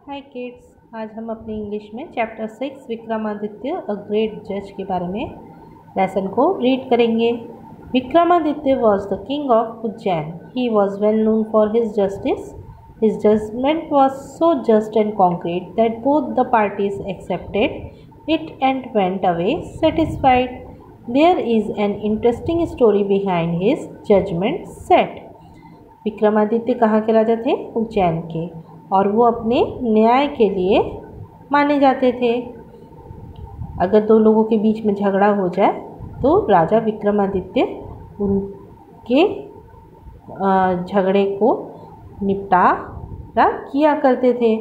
हाय kids, आज हम अपने इंग्लिश में चैप्टर 6 विक्रमादित्य अ ग्रेट जज के बारे में लेसन को रीड करेंगे। Vikramaditya was the king of Ujjain. He was well known for his justice. His judgment was so just and concrete that both the parties accepted it and went away satisfied. There is an interesting story behind his judgment set. Vikramaditya कहाँ के राजा थे? उज्जैन के। और वो अपने न्याय के लिए माने जाते थे। अगर दो लोगों के बीच में झगड़ा हो जाए तो राजा विक्रमादित्य उनके झगड़े को निपटारा किया करते थे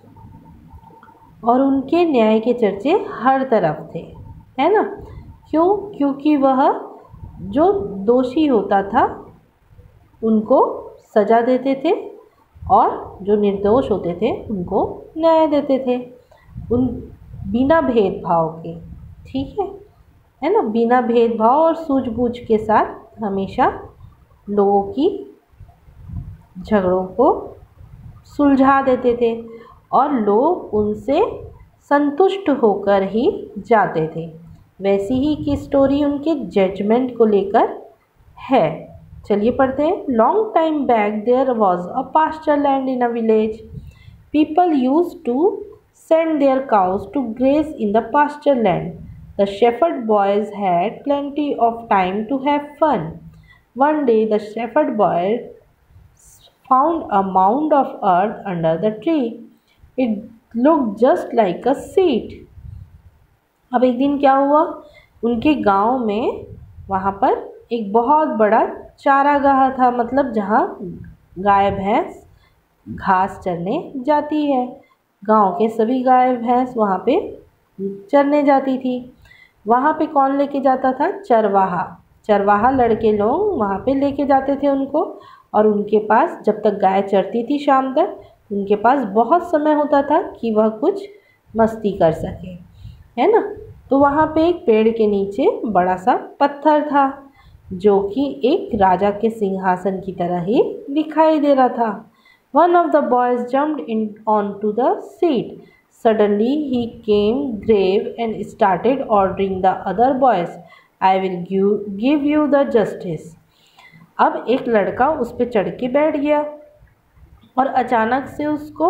और उनके न्याय के चर्चे हर तरफ थे, है ना। क्यों? क्योंकि वह जो दोषी होता था उनको सज़ा देते थे और जो निर्दोष होते थे उनको न्याय देते थे, उन बिना भेदभाव के। ठीक है ना। बिना भेदभाव और सूझबूझ के साथ हमेशा लोगों की झगड़ों को सुलझा देते थे और लोग उनसे संतुष्ट होकर ही जाते थे। वैसी ही की स्टोरी उनके जजमेंट को लेकर है। चलिए पढ़ते हैं। Long time back there was a pasture land in a village. People used to send their cows to graze in the pasture land. The shepherd boys had plenty of time to have fun. One day the shepherd boys found a mound of earth under the tree. It looked just like a seat. अब एक दिन क्या हुआ, उनके गांव में वहाँ पर एक बहुत बड़ा चारागाह था, मतलब जहाँ गाय भैंस घास चरने जाती है। गांव के सभी गाय भैंस वहाँ पे चरने जाती थी। वहाँ पे कौन लेके जाता था? चरवाहा लड़के लोग वहाँ पे लेके जाते थे उनको, और उनके पास जब तक गाय चरती थी शाम तक, उनके पास बहुत समय होता था कि वह कुछ मस्ती कर सके, है ना। तो वहाँ पे एक पेड़ के नीचे बड़ा सा पत्थर था जो कि एक राजा के सिंहासन की तरह ही दिखाई दे रहा था। One of the boys jumped in onto the seat. Suddenly he came grave and started ordering the other boys, "I will give you the justice." अब एक लड़का उस पे चढ़ के बैठ गया और अचानक से उसको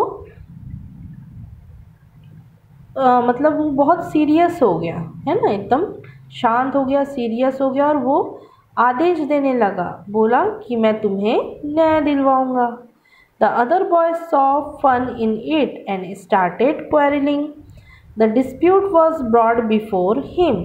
मतलब वो बहुत सीरियस हो गया, है ना, एकदम शांत हो गया, सीरियस हो गया, और वो आदेश देने लगा। बोला कि मैं तुम्हें न्याय दिलवाऊंगा। The other boys saw fun in it and started quarreling. The dispute was brought before him.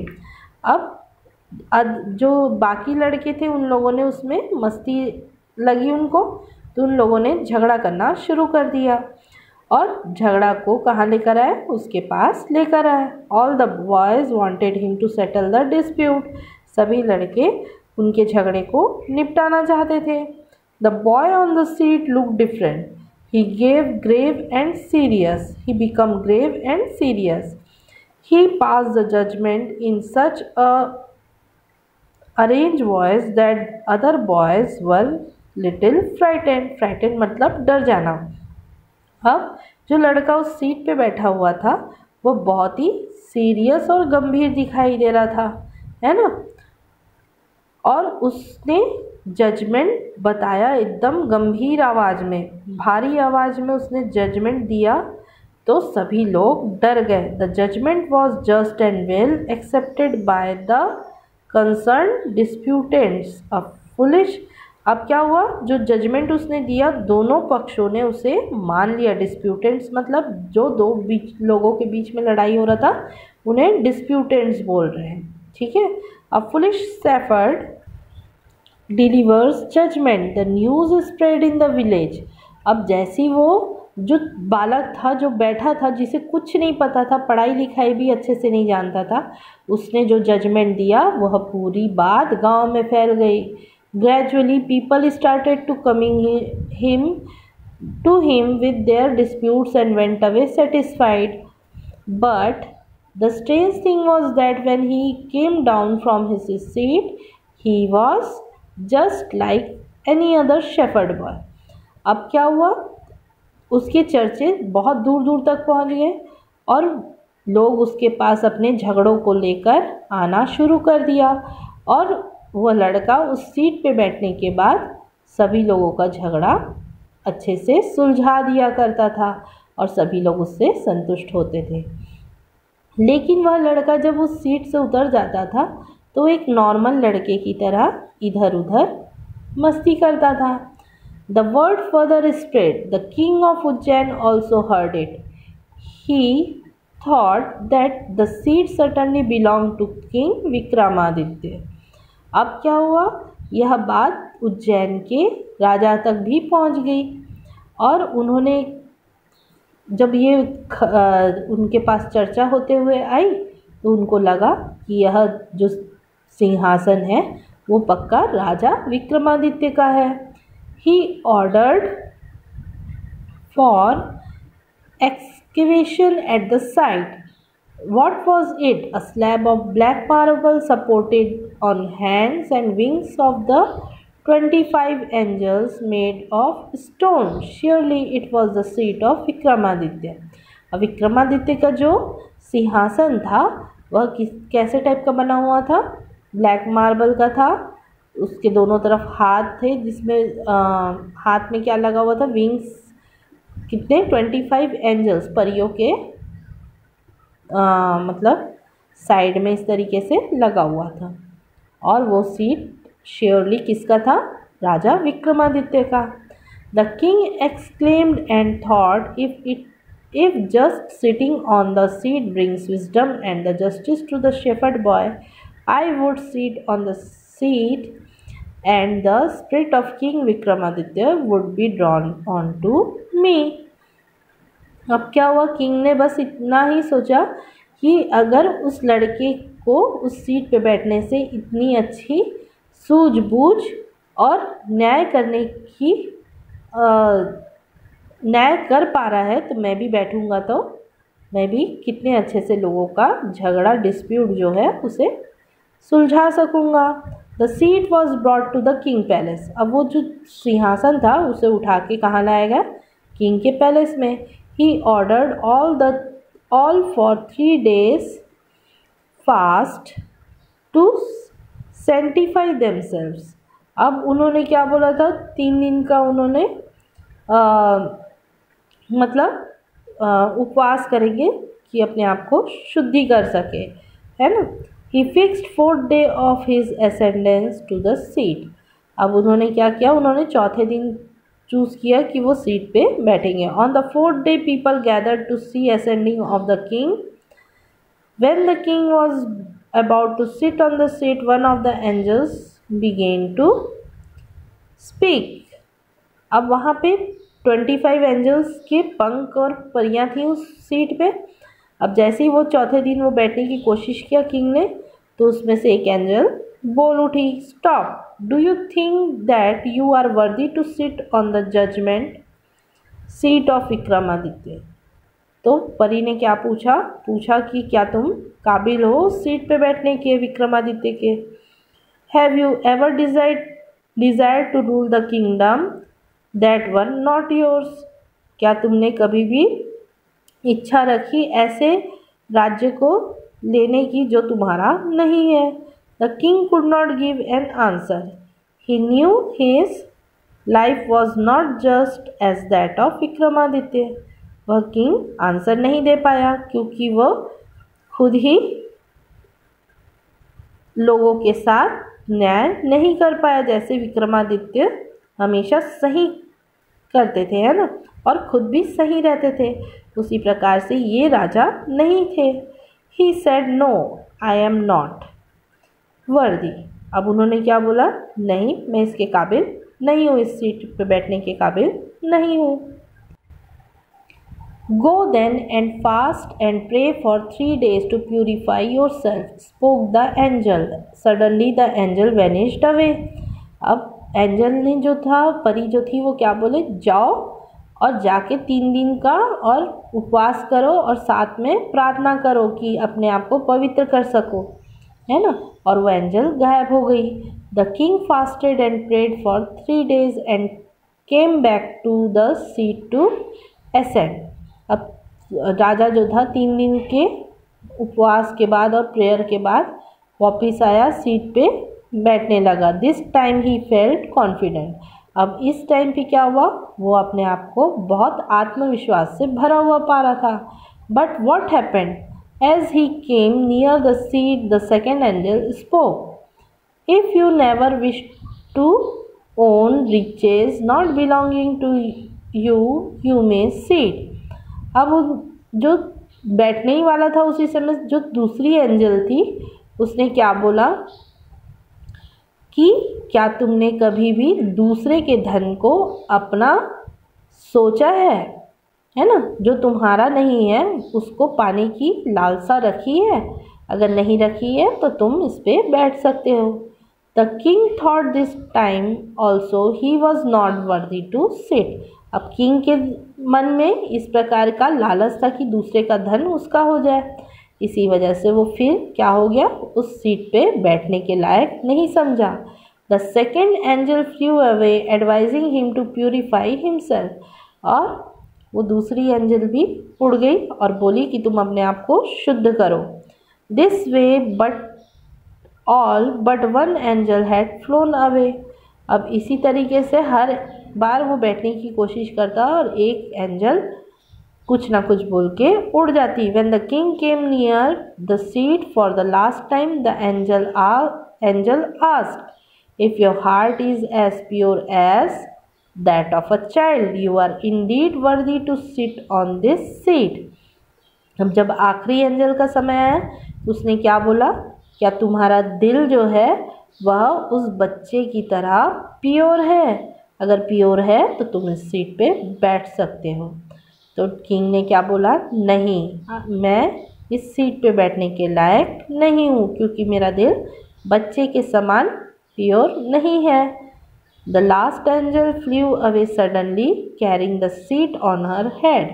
अब जो बाकी लड़के थे उन लोगों ने उसमें मस्ती लगी उनको, तो उन लोगों ने झगड़ा करना शुरू कर दिया और झगड़ा को कहाँ लेकर आए? उसके पास लेकर आए। All the boys wanted him to settle the dispute. सभी लड़के उनके झगड़े को निपटाना चाहते थे। The boy on the seat looked different. He became grave and serious. He passed the judgment in such a arranged voice that other boys were little frightened. Frightened मतलब डर जाना। अब जो लड़का उस सीट पे बैठा हुआ था वो बहुत ही सीरियस और गंभीर दिखाई दे रहा था, है ना। और उसने जजमेंट बताया एकदम गंभीर आवाज़ में, भारी आवाज़ में उसने जजमेंट दिया, तो सभी लोग डर गए। The judgment was just and well accepted by the concern disputants a foolish. अब क्या हुआ? जो जजमेंट उसने दिया दोनों पक्षों ने उसे मान लिया। डिस्प्यूटेंट्स मतलब जो दो लोगों के बीच में लड़ाई हो रहा था उन्हें डिस्प्यूटेंट्स बोल रहे हैं, ठीक है। A foolish shepherd delivers judgment. The news spread in the village. अब जैसी वो जो बालक था जो बैठा था, जिसे कुछ नहीं पता था, पढ़ाई लिखाई भी अच्छे से नहीं जानता था, उसने जो जजमेंट दिया वह पूरी बात गांव में फैल गई। Gradually people started to coming to him with their disputes and went away satisfied. But the strange thing was that when he came down from his seat, he was just like any other shepherd boy. अब क्या हुआ? उसके चर्चे बहुत दूर दूर तक पहुंच गए और लोग उसके पास अपने झगड़ों को लेकर आना शुरू कर दिया। और वह लड़का उस सीट पे बैठने के बाद सभी लोगों का झगड़ा अच्छे से सुलझा दिया करता था और सभी लोग उससे संतुष्ट होते थे। लेकिन वह लड़का जब उस सीट से उतर जाता था तो एक नॉर्मल लड़के की तरह इधर उधर मस्ती करता था। The word further spread. The king of Ujjain also heard it. He thought that the seat certainly belonged to King Vikramaditya. अब क्या हुआ, यह बात उज्जैन के राजा तक भी पहुंच गई और उन्होंने जब ये उनके पास चर्चा होते हुए आई तो उनको लगा कि यह जो सिंहासन है वो पक्का राजा विक्रमादित्य का है। He ordered for excavation at the site. What was it? A slab of black marble supported on hands and wings of the 25 angels made of stone. Surely it was the seat of Vikramaditya. अब विक्रमादित्य का जो सिंहासन था वह कैसे type का बना हुआ था? ब्लैक मार्बल का था। उसके दोनों तरफ हाथ थे जिसमें हाथ में क्या लगा हुआ था? विंग्स। कितने? 25 एंजल्स, परियों के मतलब साइड में इस तरीके से लगा हुआ था। और वो सीट श्योरली किसका था? राजा विक्रमादित्य का। The king exclaimed and thought if just sitting on the seat brings wisdom and the justice to the shepherd boy, I would sit on the seat and the spirit of King Vikramaditya would be drawn onto me। अब क्या हुआ, king ने बस इतना ही सोचा कि अगर उस लड़के को उस सीट पे बैठने से इतनी अच्छी सूझबूझ और न्याय करने की न्याय कर पा रहा है तो मैं भी बैठूंगा तो मैं भी कितने अच्छे से लोगों का झगड़ा डिस्प्यूट जो है उसे सुलझा सकूंगा। The seat was brought to the king palace. अब वो जो सिंहासन था उसे उठा के कहाँ लाया गया? किंग के पैलेस में। He ordered all for 3 days fast to sanctify themselves. अब उन्होंने क्या बोला था? 3 दिन का उन्होंने मतलब उपवास करेंगे कि अपने आप को शुद्धि कर सके, है ना। He fixed 4th day of his ascendance to the seat. अब उन्होंने क्या किया? उन्होंने चौथे दिन चूज़ किया कि वो सीट पे बैठेंगे। On the 4th day people gathered to see ascending of the king. When the king was about to sit on the seat one of the angels began to speak. अब वहाँ पे 25 angels के पंख और परियां थी उस सीट पे। अब जैसे ही वो चौथे दिन वो बैठने की कोशिश किया किंग ने तो उसमें से एक एंजल बोल उठी, stop, do you think that you are worthy to sit on the judgment seat of Vikramaditya. तो परी ने क्या पूछा कि क्या तुम काबिल हो सीट पे बैठने के विक्रमादित्य के। Have you ever desire to rule the kingdom that one not yours. क्या तुमने कभी भी इच्छा रखी ऐसे राज्य को लेने की जो तुम्हारा नहीं है। The king could not give an answer. He knew his life was not just as that of Vikramaditya. वह किंग आंसर नहीं दे पाया क्योंकि वह खुद ही लोगों के साथ न्याय नहीं कर पाया जैसे विक्रमादित्य हमेशा सही करते थे, है ना, और खुद भी सही रहते थे। उसी प्रकार से ये राजा नहीं थे। He said no, I am not worthy. अब उन्होंने क्या बोला? नहीं, मैं इसके काबिल नहीं हूँ, इस सीट पे बैठने के काबिल नहीं हूँ। Go then and fast and pray for 3 days to purify yourself, spoke the angel. Suddenly the angel vanished away. अब एंजल ने जो था, परी जो थी, वो क्या बोले? जाओ और जाके 3 दिन का और उपवास करो और साथ में प्रार्थना करो कि अपने आप को पवित्र कर सको, है ना। और वो एंजल गायब हो गई। The king fasted and prayed for 3 days and came back to the seat to ascend। अब राजा जो था 3 दिन के उपवास के बाद और प्रेयर के बाद वापस आया, सीट पे बैठने लगा। This time he felt confident. अब इस टाइम पे क्या हुआ, वो अपने आप को बहुत आत्मविश्वास से भरा हुआ पा रहा था। But what happened, as he came near the seat the second angel spoke, if you never wish to own riches not belonging to you, you may sit। अब जो बैठने ही वाला था उसी समय जो दूसरी एंजल थी उसने क्या बोला कि क्या तुमने कभी भी दूसरे के धन को अपना सोचा है ना, जो तुम्हारा नहीं है उसको पाने की लालसा रखी है? अगर नहीं रखी है तो तुम इस पर बैठ सकते हो। The king thought this time also he was not worthy to sit। अब किंग के मन में इस प्रकार का लालच था कि दूसरे का धन उसका हो जाए, इसी वजह से वो फिर क्या हो गया, उस सीट पे बैठने के लायक नहीं समझा। The second angel flew away advising him to purify himself। और वो दूसरी एंजल भी उड़ गई और बोली कि तुम अपने आप को शुद्ध करो। This way but all but one angel had flown away। अब इसी तरीके से हर बार वो बैठने की कोशिश करता और एक एंजल कुछ ना कुछ बोल के उड़ जाती। When the king came near the seat for the last time, the angel asked, if your heart is as pure as that of a child, you are indeed worthy to sit on this seat। अब जब आखिरी angel का समय आया उसने क्या बोला, क्या तुम्हारा दिल जो है वह उस बच्चे की तरह प्योर है? अगर प्योर है तो तुम इस सीट पे बैठ सकते हो। तो किंग ने क्या बोला, नहीं, मैं इस सीट पे बैठने के लायक नहीं हूँ क्योंकि मेरा दिल बच्चे के समान प्योर नहीं है। The last angel flew away suddenly carrying the seat on her head.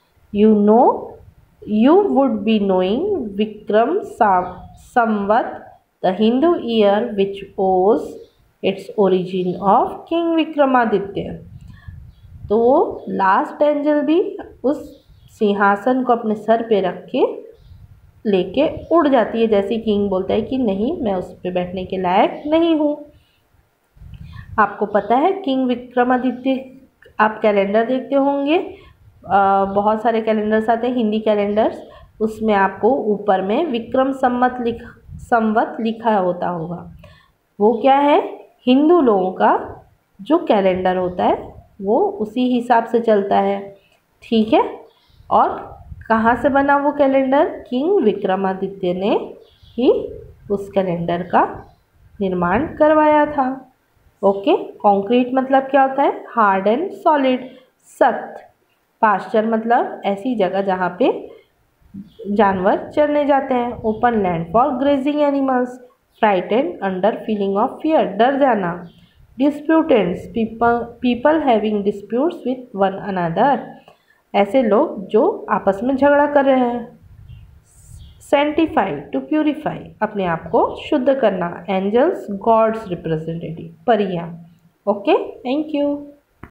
You would be knowing Vikram Samvat, the Hindu year which owes its origin of King Vikramaditya. तो वो लास्ट एंजल भी उस सिंहासन को अपने सर पे रख के लेके उड़ जाती है, जैसे किंग बोलता है कि नहीं, मैं उस पे बैठने के लायक नहीं हूँ। आपको पता है किंग विक्रमादित्य, आप कैलेंडर देखते होंगे, बहुत सारे कैलेंडर्स आते हैं हिंदी कैलेंडर्स, उसमें आपको ऊपर में विक्रम संवत लिखा होता होगा। वो क्या है, हिंदू लोगों का जो कैलेंडर होता है वो उसी हिसाब से चलता है, ठीक है। और कहाँ से बना वो कैलेंडर, किंग विक्रमादित्य ने ही उस कैलेंडर का निर्माण करवाया था। ओके, कॉन्क्रीट मतलब क्या होता है, हार्ड एंड सॉलिड, सख्त। पास्चर मतलब ऐसी जगह जहाँ पे जानवर चरने जाते हैं। Open land for grazing animals. Frightened under feeling of fear, डर जाना। Disputants people having disputes with one another, ऐसे लोग जो आपस में झगड़ा कर रहे हैं। सेंटिफाई टू प्यूरिफाई, अपने आप को शुद्ध करना। एंजल्स गॉड्स रिप्रेजेंटेटिव, परियां। Okay, thank you.